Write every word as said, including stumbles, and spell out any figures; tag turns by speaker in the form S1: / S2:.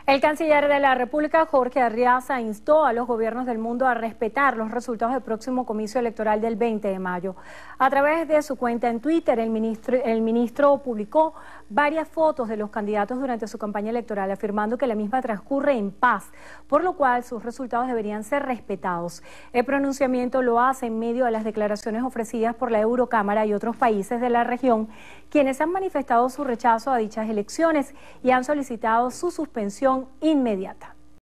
S1: El canciller de la República, Jorge Arriaza, instó a los gobiernos del mundo a respetar los resultados del próximo comicio electoral del veinte de mayo. A través de su cuenta en Twitter, el ministro, el ministro publicó varias fotos de los candidatos durante su campaña electoral, afirmando que la misma transcurre en paz, por lo cual sus resultados deberían ser respetados. El pronunciamiento lo hace en medio de las declaraciones ofrecidas por la Eurocámara y otros países de la región, quienes han manifestado su rechazo a dichas elecciones y han solicitado su suspensión inmediata.